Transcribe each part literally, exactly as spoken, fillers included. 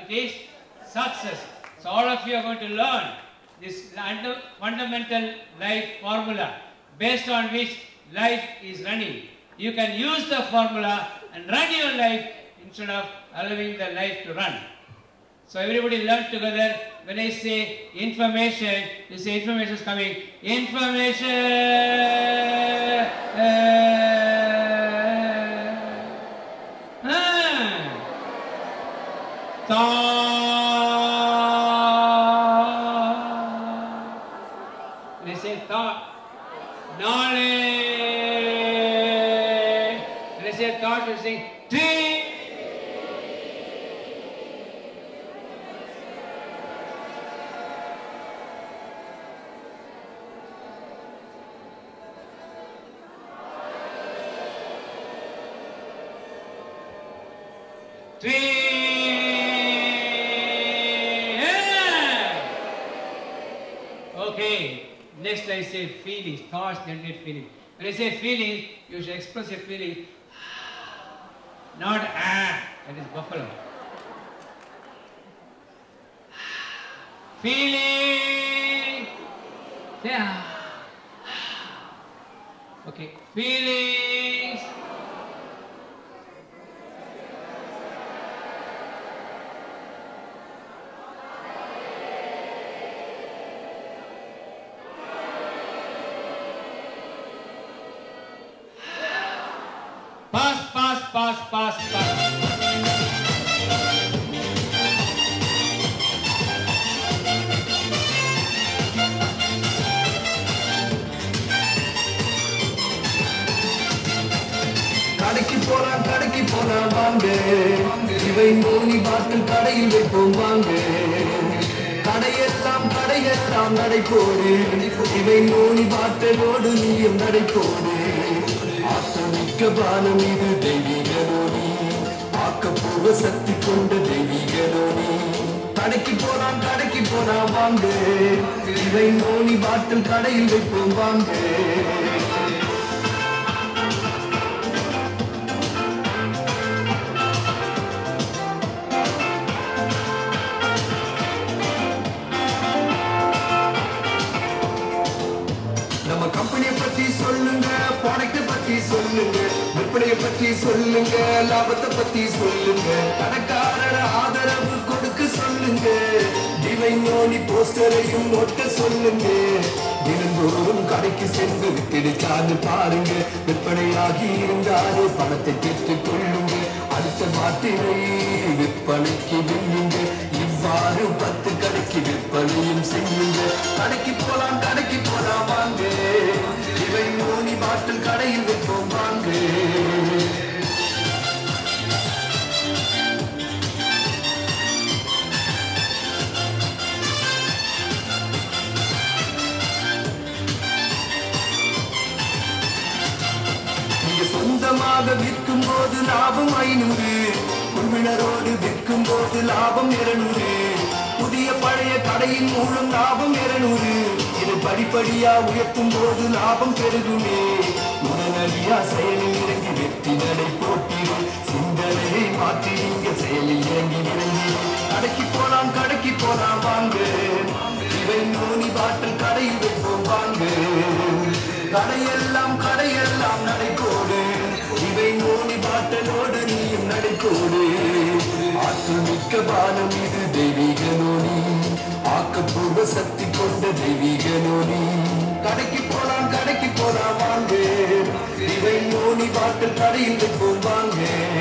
is success. So all of you are going to learn this fundamental life formula based on which life is running. You can use the formula and run your life instead of allowing the life to run. So everybody learn together. When I say information, you say information is coming. Information. Uh, uh, thought. When I say thought, knowledge. When I say thought, you say tree. Three. Okay. Next I say feelings. Thoughts generate feelings. When I say feelings, you should express your feelings. Not ah. That is buffalo. Feeling. Yeah. Okay. Feelings. Pass, pass, pass, pass, pass. கடைக்கு போலாம் கடைக்கு போலாம் வாங்க Divine Noni பாட்டில் கடையில் வைப்போம் வாங்க கடையெல்லாம் கடையெல்லாம் நடை போடு Divine Noni பாட்டிலோடு நீயும் நடை போடு ஆத்மிக்க பானம் இது தெய்வீக நோனி ஆக்கப்பூர்வ சக்தி கொண்ட தெய்வீக நோனி கடைக்கு போலாம் கடைக்கு போலாம் வாங்க Divine Noni பாட்டில் கடையில் வைப்போம் வாங்க கம்பெனியை பத்தி சொல்லுங்க ப்ராடக்ட் பத்தி சொல்லுங்க விற்பனையை பத்தி சொல்லுங்க லாபத்தை பத்தி சொல்லுங்க கடைக்காரர ஆதரவு கொடுக்க சொல்லுங்க Divine Noni போஸ்டரையும் ஒட்ட சொல்லுங்க தினந்தோறும் கடைக்கு சென்று வித்திடுச்சான்னு பாருங்க விற்பனையாகி இருந்தாலும் பணத்தை பெற்றுக் கொள்ளுங்க அடுத்த மாட்டினை விற்பனைக்கு வில்லுங்க இவ்வாறு பத்து கடைக்கு விற்பனையும் செய்யுங்க கடைக்கு போலாம் கடைக்கு போலாம் வாங்க Divine Noni பாட்டில் கடையில் வைப்போம் வாங்க நீங்க சொந்தமாக விற்கும் போது லாபம் ஐநூறு குழுவினரோடு விற்கும் போது லாபம் இருநூறு புதிய பழைய கடையின் மூலம் லாபம் இருநூறு இது படிப்படியா உயர்த்தும் போது லாபம் பெருகுமே உடனடியா செயலில் இறங்கி வெற்றி நடை போட்டிரு சிந்தனையை மாற்றி நீங்க செயலில் இறங்கி இறங்கி கடைக்கு போலாம் கடைக்கு போலாம் வாங்க Divine Noni பாட்டில் கடையில் வைப்போம் வாங்க கடையெல்லாம் கடையெல்லாம் நடைபோடு Divine Noni பாட்டிலோடு நீயும் நடைபோடு ஆத்மிக்க பானம் இது தெய்வீக நோனி ஆக்கப்பூர்வ சக்தி கொண்ட தெய்வீக நோனி கடைக்கு போலாம் கடைக்கு போலாம் வாங்க Divine Noni பாட்டில் கடையில் வைப்போம் வாங்க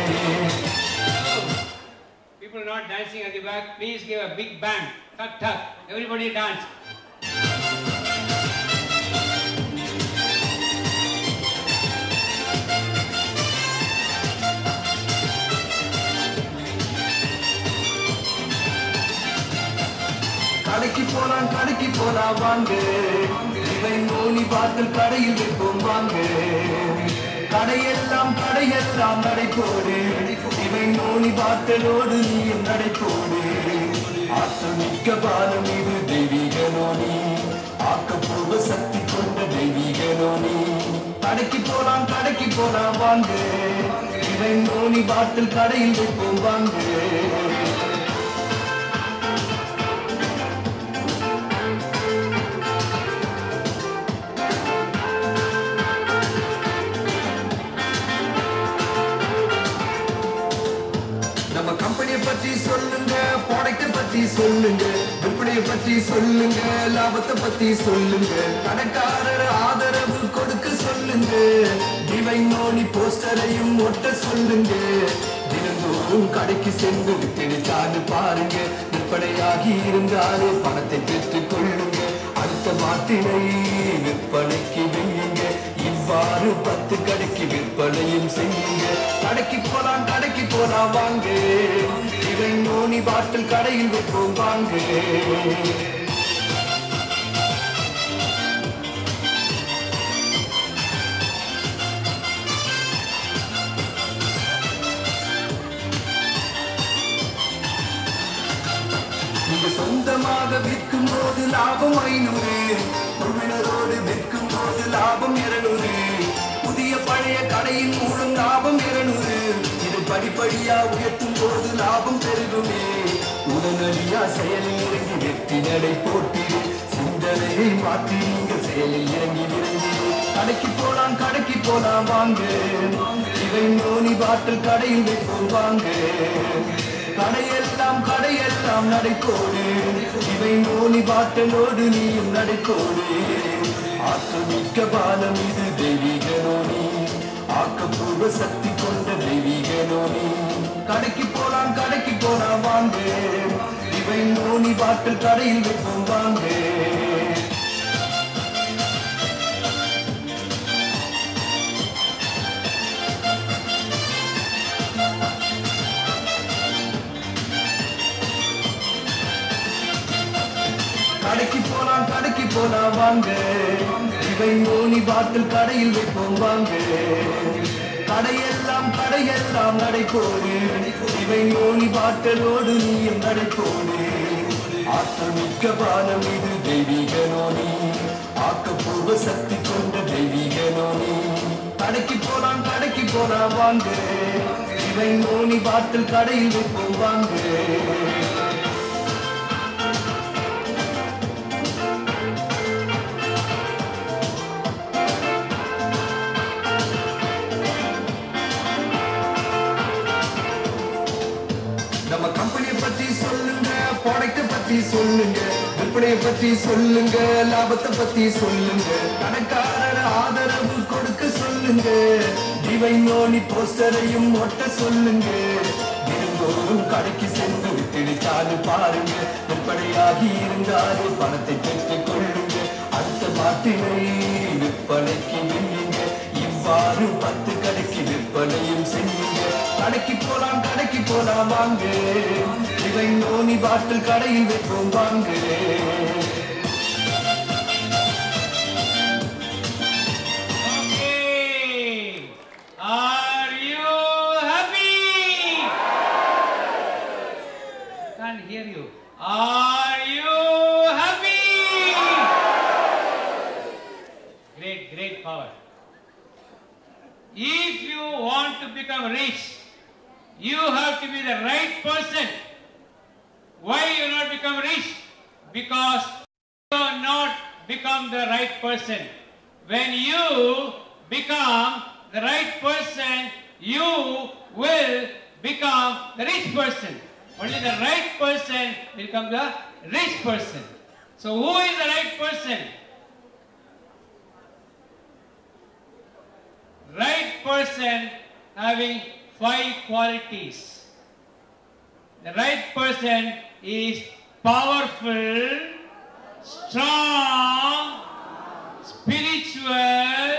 People not dancing at the back, please give a big bang. Tuck, tuck. Everybody dance. கடைக்கு போலாம் கடைக்கு போலாம் வாங்க Divine Noni பாட்டில் கடையில் வைப்போம் வாங்க கடையெல்லாம் கடையெல்லாம் நடைபோடு Divine Noni பாட்டிலோடு நீயும் நடைபோடு ஆத்மிக்க பானம் இது தெய்வீக நோனி ஆக்கப்பூர்வ சக்தி கொண்ட தெய்வீக நோனி கடைக்கு போலாம் கடைக்கு போலாம் வாங்க Divine Noni பாட்டில் கடையில் வைப்போம் வாங்க பத்தி சொல்லுங்க, ப்ராடக்ட் பத்தி சொல்லுங்க, விற்பனையை பத்தி சொல்லுங்க, லாபத்தை பத்தி சொல்லுங்க, கடைக்காரர் ஆதரவு கொடுக்க சொல்லுங்க, டிவைன் நோனி போஸ்டரையும் ஒட்ட சொல்லுங்க, தினந்தோறும் கடைக்கு சென்று வித்தெடுத்தான்னு பாருங்க, விற்பனையாகி இருந்தாலே பணத்தை பெற்றுக் கொள்ளுங்க, அடுத்த மாத்திரை விற்பனைக்கு வையுங்க, இவ்வாறு பத்து கடைக்கு விற்பனையும் செய்யுங்க, கடைக்கு போலாம் கடைக்கு போலாம் வாங்க, டிவைன் நோனி பாட்டில் கடையில் வைப்போம் வாங்க. சொந்தமாக விற்கும் போது லாபம் ஐநூறு, குழுவினரோடு விற்கும் போது லாபம் இருநூறு, புதிய பழைய கடையின் மூலம் லாபம் இருநூறு, இது படிப்படியா உயர்த்தும் போது லாபம் பெருகுமே, உடனடியா செயலில் இறங்கி வெற்றி நடை போட்டிடு, சிந்தனையை மாற்றி நீங்கள் செயலில் இறங்கி விரைந்திடு, கடைக்கு போலாம் கடைக்கு போலாம் வாங்க, டிவைன் நோனி பாட்டில் கடையில் வைப்போம் வாங்க, கடையெல்லாம் கடையெல்லாம் நடைக்கோடு, டிவைன் நோனி பாட்டலோடு நீயும் நடைக்கோடு, ஆற்றமிக்க பாலம் இது தெய்வீக நோனி, ஆக்கப்பூர்வ சக்தி கொண்ட தெய்வீக நோனி, கடைக்கு போலாம் கடைக்கு போலாம் வாங்க, டிவைன் நோனி பாட்டல் கடையில் வைப்போம் வாங்க. கடைக்கு போலாம் கடைக்கு போலாம் வாங்க, டிவைன் நோனி பாட்டில் கடையில் வைப்போம் வாங்க, கடையெல்லாம் கடையெல்லாம் நடைபோடு, டிவைன் நோனி பாட்டலோடு நீயும் நடைபோடு, ஆற்றல் மிக்க பாலம் இது தெய்வீக நோனி, ஆக்கப்பூர்வ சக்தி கொண்ட தெய்வீக நோனி, கடைக்கு போலாம் கடைக்கு போலாம் வாங்க, டிவைன் நோனி பாட்டில் கடையில் வைப்போம் வாங்க. நம்ம கம்பெனியை பத்தி சொல்லுங்க, ப்ராடக்ட் பத்தி சொல்லுங்க, விற்பனையை பத்தி சொல்லுங்க, லாபத்தை பத்தி சொல்லுங்க, கடைக்காரர் ஆதரவு கொடுக்க சொல்லுங்க, டிவைன் நோனி போஸ்டரையும் ஒட்ட சொல்லுங்க, தினந்தோறும் கடைக்கு சென்று வித்தெடுத்தாலு பாருங்க, விற்பனையாகி இருந்தாலே பணத்தை பெற்றுக் கொள்ளுங்க, அடுத்த மாட்டினை விற்பனைக்கு வையுங்க, இவ்வாறு பத்து கடைக்கு விற்பனையும் செய்யுங்க, கடைக்கு போலாம் கடைக்கு போலாம் வாங்க, டிவைன் நோனி பாட்டில் கடையில் வைப்போம் வாங்க. Are you happy? Can't hear you. Are you happy? Great, great power. If you want to become rich, you have to be the right person. Why you not become rich? Because you have not become the right person. When you become the right person, you will become the rich person. Only the right person will become the rich person. So who is the right person? Right person having five qualities. The right person is powerful, strong, spiritual,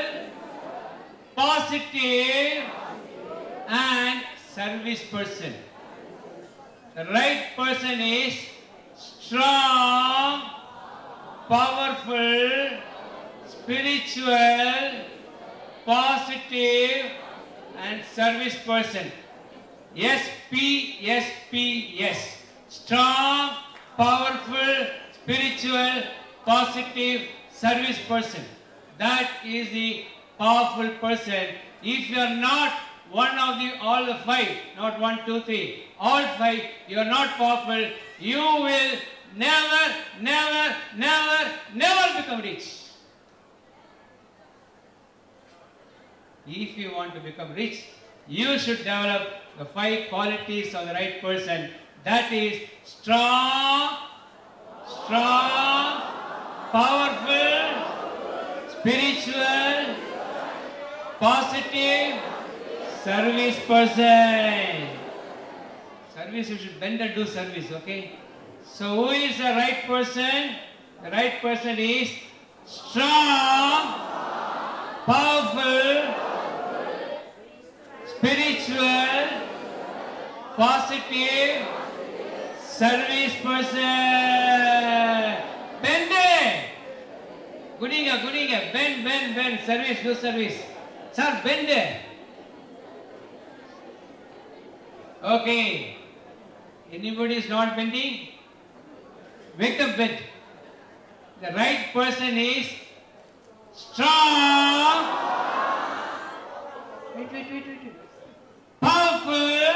positive, and service person. The right person is strong, powerful, spiritual, positive, and service person. S P S P S. Strong, powerful, spiritual, positive, service person. That is the powerful person. If you are not one of the all the five, not one, two, three, all five, you are not powerful, you will never, never, never, never become rich. If you want to become rich, you should develop the five qualities of the right person. That is strong, strong, powerful, spiritual, positive, service person. Service, you should bend and do service, okay? So who is the right person? The right person is strong, powerful, spiritual, positive, service person. Bend it. Goodinga, goodinga. Bend, bend, bend. Service, do service. Sir, bend it. Okay. Anybody is not bending? Make them bend. The right person is strong. Wait, wait, wait, wait. Powerful.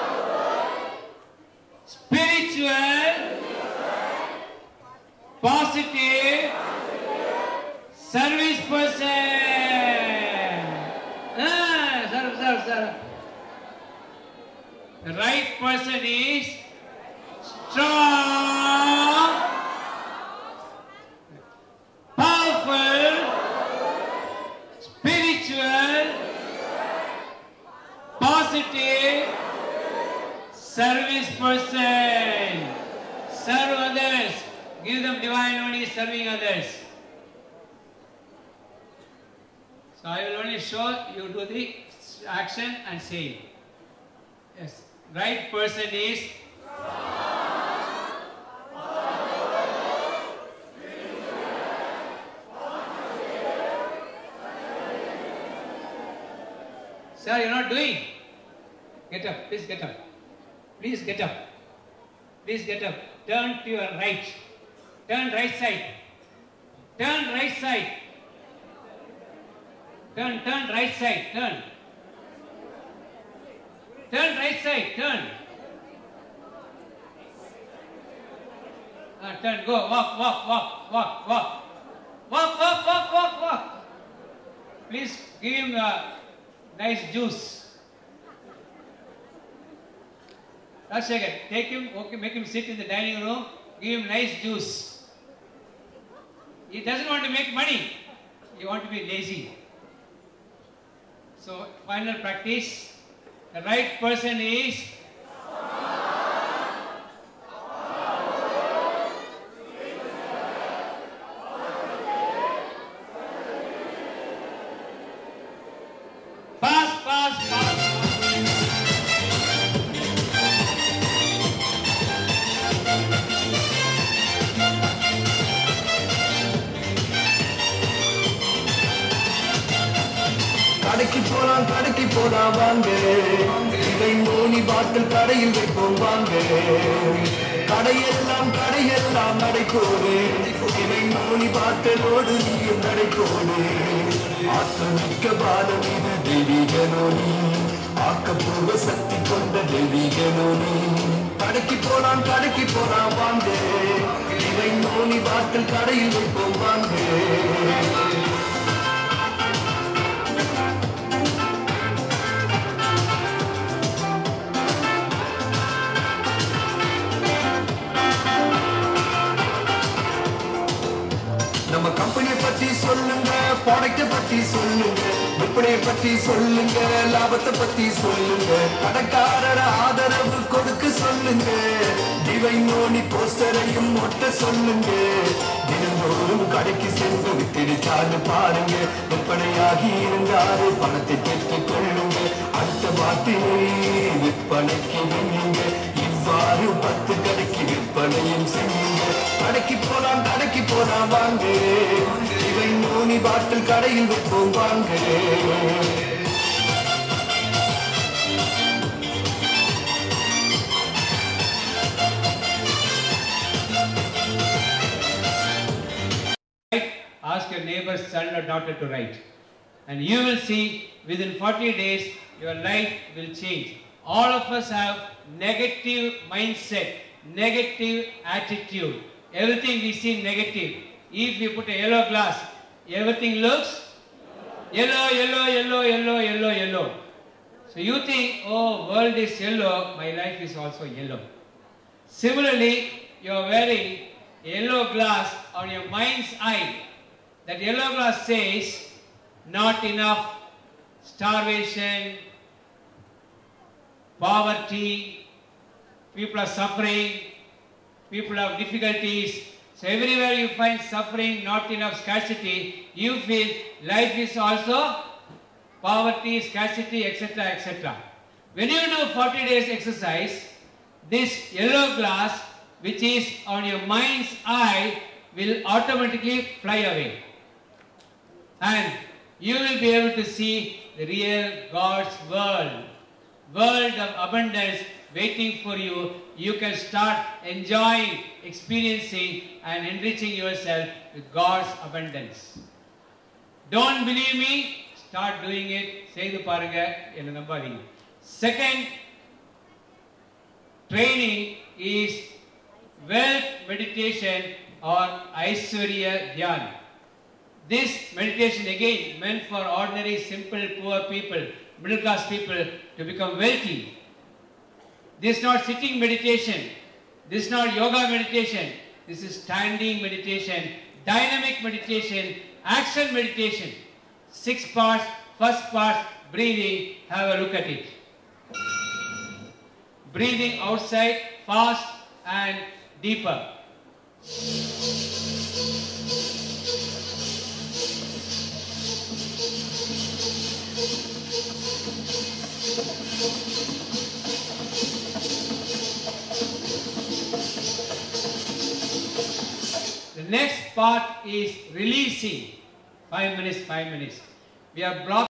Spiritual. Positive. Service person. Ah, serve, serve, serve. The right person is strong, powerful, spiritual, positive, service person. Serve others. Give them Divine Noni, serving others. So I will only show you do the action and say. Yes. Right person is Sir, you're not doing. Get up. Please get up. Please get up. Please get up. Turn to your right. Turn right side. Turn right side. Turn, turn right side. Turn. Turn right side. Turn. Uh, turn. Go. Walk, walk, walk, walk, walk. Walk, walk, walk, walk, walk. Please give him a nice juice. Rajshekhar, take him, okay, make him sit in the dining room, give him nice juice. He doesn't want to make money. He wants to be lazy. So, final practice. The right person is pass, pass, pass. கடைக்கு போலாம் கடைக்கு போலாம் வாங்க Divine Noni பாட்டில் கடையில் வைப்போம் வாங்க கடையெல்லாம் கடையெல்லாம் நடை போடு Divine Noni பாட்டிலோடு நீயும் நடை போடு ஆற்றல் மிக்க பாலம் இது தெய்வீக நோனி ஆக்கப்பூர்வ சக்தி கொண்ட தெய்வீக நோனி கடைக்கு போலாம் கடைக்கு போலாம் வாங்க Divine Noni பாட்டில் கடையில் வைப்போம் வாங்க நம்ம கம்பெனியை பத்தி சொல்லுங்க ப்ராடக்ட் பத்தி சொல்லுங்க விற்பனையை பத்தி சொல்லுங்க லாபத்தை பத்தி சொல்லுங்க கடைக்காரர ஆதரவு கொடுக்க சொல்லுங்க Divine Noni போஸ்டரையும் ஒட்ட சொல்லுங்க தினந்தோறும் கடைக்கு சென்று வித்திடிச்சாரு பாருங்க விற்பனையாகி இருந்தாரு பணத்தை பெற்றுக் கொள்ளுங்க அடுத்த வார்த்தையை விற்பனைக்கு வெல்லுங்க இவ்வாறு பத்து கடைக்கு விற்பனையும் செய்யுங்க கடைக்கு போலாம் கடைக்கு போலாம் வாங்க Divine Noni பாட்டில் கடையில் வைப்போம் வாங்க Ask your neighbor's son or daughter to write, and you will see within forty days your life will change. All of us have negative mindset, negative attitude. Everything we see negative. If we put a yellow glass, everything looks yellow, yellow, yellow, yellow, yellow, yellow. So you think, oh, world is yellow, my life is also yellow. Similarly, you are wearing yellow glass on your mind's eye. That yellow glass says, not enough, starvation, poverty, people are suffering, people have difficulties. So everywhere you find suffering, not enough, scarcity, you feel life is also poverty, scarcity, et cetera, et cetera. When you do forty days exercise, this yellow glass, which is on your mind's eye, will automatically fly away. And you will be able to see the real God's world, world of abundance waiting for you. You can start enjoying, experiencing and enriching yourself with God's abundance. Don't believe me? Start doing it. Say the paranga. Second training is wealth meditation or Aishwarya Dhyan. This meditation again meant for ordinary, simple, poor people, middle class people to become wealthy. This is not sitting meditation. This is not yoga meditation. This is standing meditation, dynamic meditation, action meditation. Six parts. First part, breathing. Have a look at it. Breathing outside, fast and deeper. The next part is releasing. Five minutes, five minutes. We are blocked.